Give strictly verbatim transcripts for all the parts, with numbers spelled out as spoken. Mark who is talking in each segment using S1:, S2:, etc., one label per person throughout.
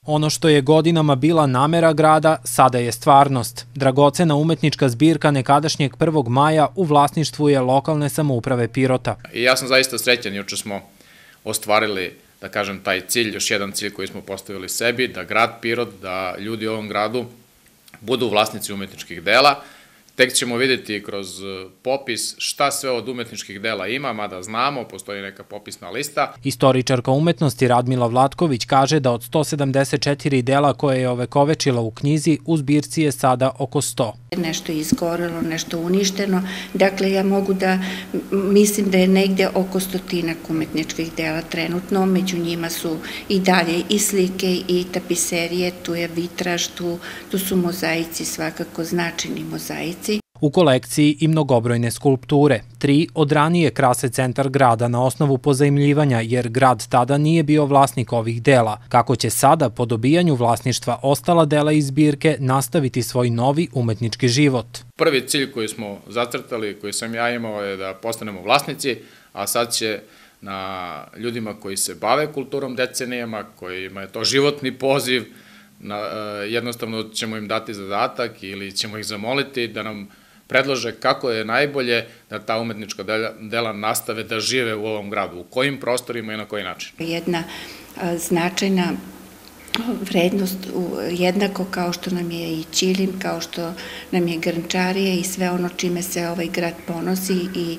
S1: Ono što je godinama bila namera grada, sada je stvarnost. Dragocena umetnička zbirka nekadašnjeg prvog maja u vlasništvu je lokalne samouprave Pirota.
S2: I ja sam zaista srećan, juče smo ostvarili, da kažem, taj cilj, još jedan cilj koji smo postavili sebi, da grad Pirot, da ljudi u ovom gradu budu vlasnici umetničkih dela. Tek ćemo vidjeti kroz popis šta sve od umetničkih dela ima, mada znamo, postoji neka popisna lista.
S1: Istoričarka umetnosti Radmila Vlatković kaže da od sto sedamdeset četiri dela koje je ovekovečila u knjizi, u zbirci je sada oko sto.
S3: Nešto je izgorelo, nešto uništeno. Dakle, ja mogu da mislim da je negde oko stotinak umetničkih dela trenutno. Među njima su i dalje i slike i tapiserije, tu je vitraž, tu, tu su mozaici, svakako značajni mozaici.
S1: U kolekciji i mnogobrojne skulpture. Tri od ranije krase centar grada na osnovu pozajmljivanja, jer grad tada nije bio vlasnik ovih dela. Kako će sada, po dobijanju vlasništva ostala dela iz zbirke, nastaviti svoj novi umetnički život?
S2: Prvi cilj koji smo zacrtali, koji sam ja imao, je da postanemo vlasnici, a sad će na ljudima koji se bave kulturom decenijama, kojima je to životni poziv, jednostavno ćemo im dati zadatak ili ćemo ih zamoliti da nam predlože kako je najbolje da ta umetnička dela nastave da žive u ovom gradu, u kojim prostorima i na koji način.
S3: Jedna značajna vrednost, jednako kao što nam je i Ćilim, kao što nam je Grnčarija i sve ono čime se ovaj grad ponosi i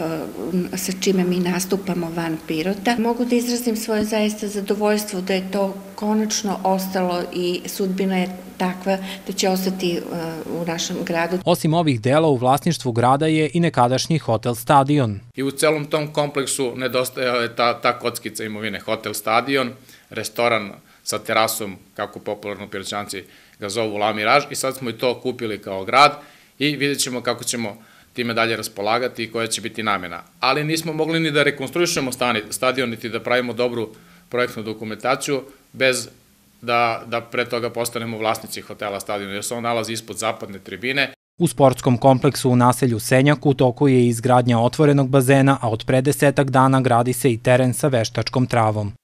S3: sa čime mi nastupamo van Pirota. Mogu da izrazim svoje zaista zadovoljstvo da je to konačno ostalo i sudbina je takva da će ostati u našem gradu.
S1: Osim ovih dela u vlasništvu grada je i nekadašnji hotel Stadion.
S2: I u celom tom kompleksu nedostajala je ta, ta kockica imovine, hotel Stadion, restoran sa terasom, kako popularno Piroćanci ga zovu La Mirage, i sad smo i to kupili kao grad i vidjet ćemo kako ćemo time dalje raspolagati i koja će biti namena. Ali nismo mogli ni da rekonstruišemo stadion, niti da pravimo dobru projektnu dokumentaciju bez da, da pre toga postanemo vlasnici hotela Stadion, jer se on nalazi ispod zapadne tribine.
S1: U sportskom kompleksu u naselju Senjak u toku je izgradnja otvorenog bazena, a od pre desetak dana gradi se i teren sa veštačkom travom.